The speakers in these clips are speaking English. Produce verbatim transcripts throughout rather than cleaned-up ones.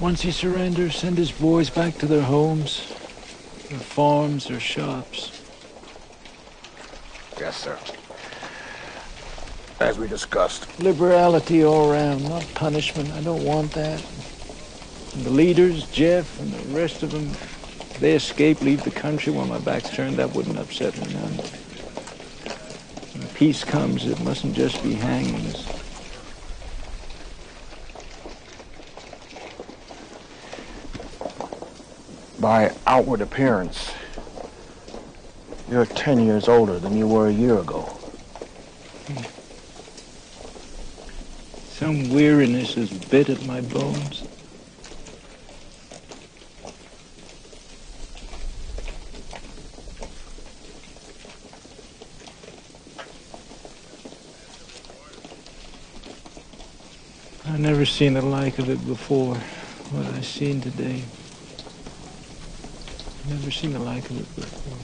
Once he surrenders, send his boys back to their homes, their farms, their shops. Yes, sir. As we discussed. Liberality all around, not punishment. I don't want that. And the leaders, Jeff and the rest of them, if they escape, leave the country while my back's turned, that wouldn't upset me none. When peace comes, it mustn't just be hangings. By outward appearance, you're ten years older than you were a year ago. Some weariness has bit at my bones. I've never seen the like of it before, what I've seen today. Never seen the like of it before.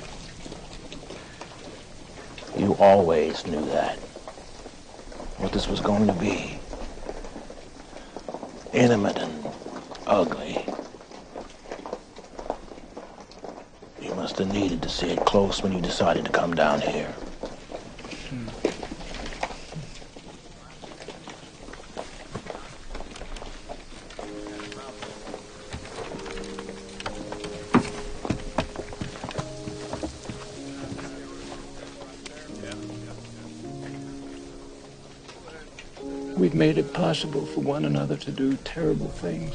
You always knew that. What this was going to be. Intimate and ugly. You must have needed to see it close when you decided to come down here. Hmm. We've made it possible for one another to do terrible things.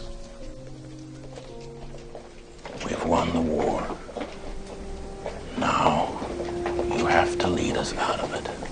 We've won the war. Now, you have to lead us out of it.